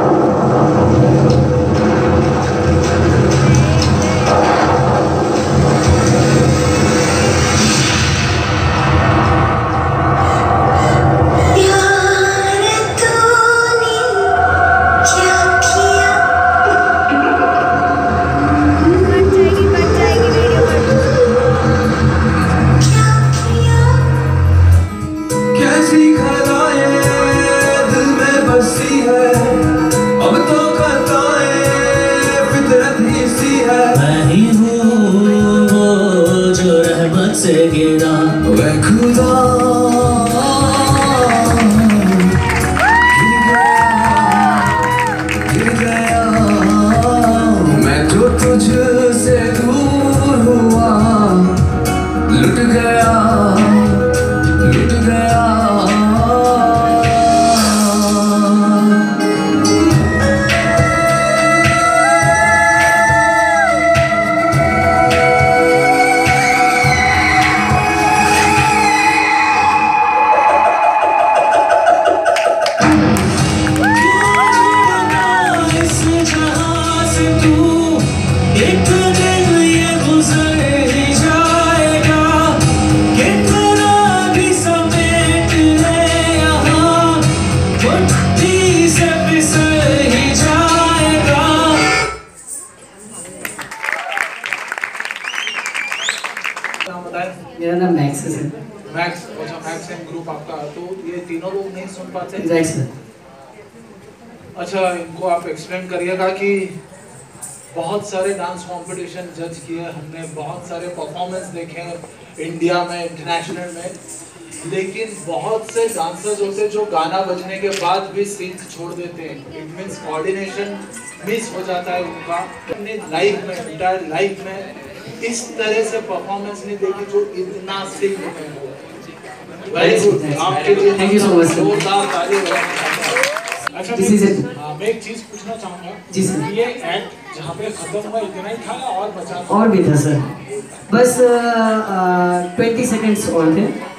से गिरा वह खुदा गिर गया मैं जो तुझसे दूर हुआ लुट गया लुट गया मेरा नाम मैक्स है। मैक्स, अच्छा मैक्स एंड ग्रुप आपका, तो ये तीनों लोग नहीं सुन पाते? Right sir. अच्छा, इनको आप एक्सप्लेन करिएगा कि बहुत सारे डांस कंपटीशन जज किए हमने, बहुत सारे परफॉर्मेंस देखे इंडिया में, इंटरनेशनल में, लेकिन बहुत से डांसर्स होते जो गाना बजने के बाद भी सिंक छोड़ देते हैं। इट मींस कोऑर्डिनेशन मिस हो जाता है उनका। अपनी लाइफ में, एंटायर लाइफ में इस तरह से परफॉर्मेंस नहीं देखी जो इतना सिंक में हो। वेरी गुड, आपके लिए थैंक यू सो मच। जोरदार तालियां। अच्छा, मैं एक चीज पूछना चाहूंगा जी सर। ये एक्ट जहाँ पे खत्म हुआ इतना ही था और बचा? और भी था सर, बस 20 सेकंड्स और थे।